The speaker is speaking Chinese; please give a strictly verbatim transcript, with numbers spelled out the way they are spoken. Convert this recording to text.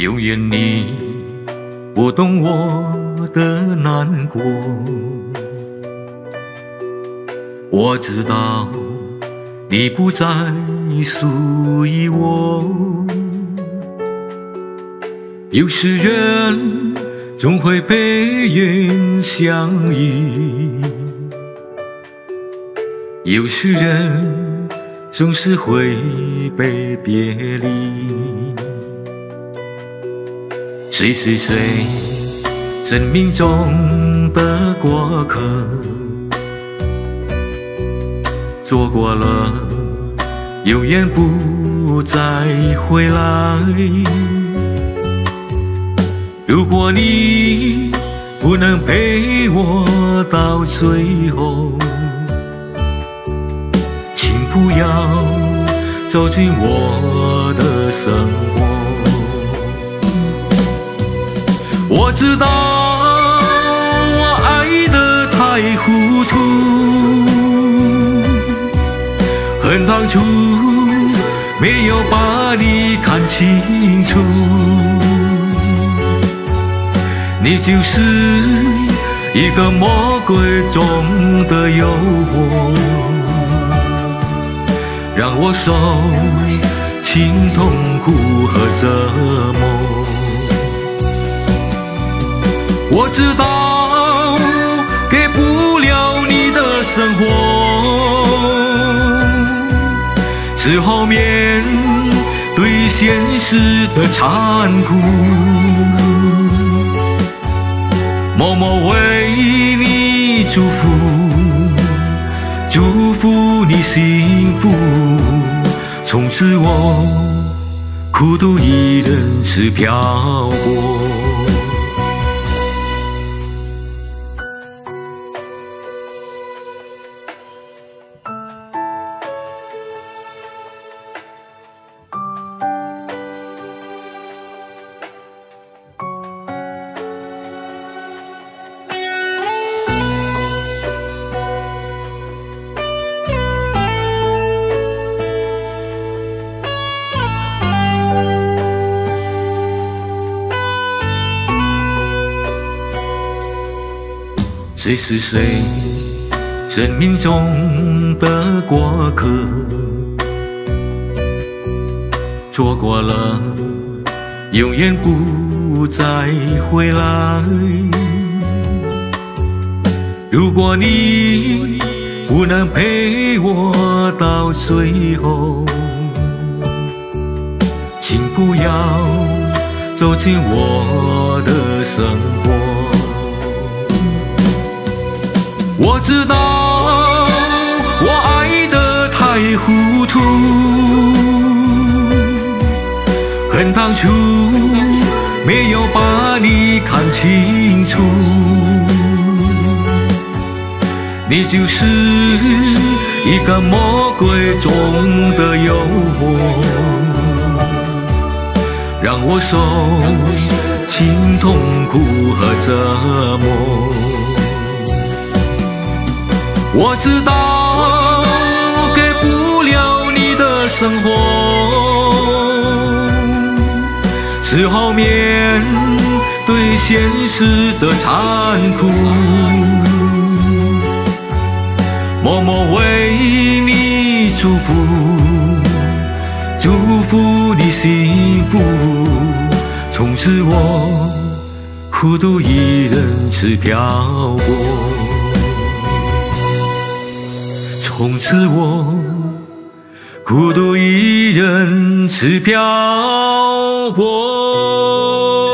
永远你不懂我的难过。我知道你不再属于我，有时人总会被缘相遇，有时人总是会被别离。谁是谁生命中的过客，错过了永远不再回来。如果你不能陪我到最后，请不要走进我的生活。我知道我爱得太糊涂，恨当初没有把你看清楚。你就是一个魔鬼中的诱惑，让我受尽痛苦和折磨。我知道给不了你的生活，只好面对现实的残酷，默默为你祝福，祝福你幸福。从此我孤独一人是漂泊。谁是谁生命中的过客，错过了永远不再回来。如果你不能陪我到最后，请不要走进我的生活。我知道我爱得太糊涂，恨当初没有把你看清楚。你就是一个魔鬼中的诱惑，让我受尽痛苦和折磨。我知道给不了你的生活，只好面对现实的残酷，默默为你祝福，祝福你幸福。从此我孤独一人是漂泊，从此我孤独一人是漂泊。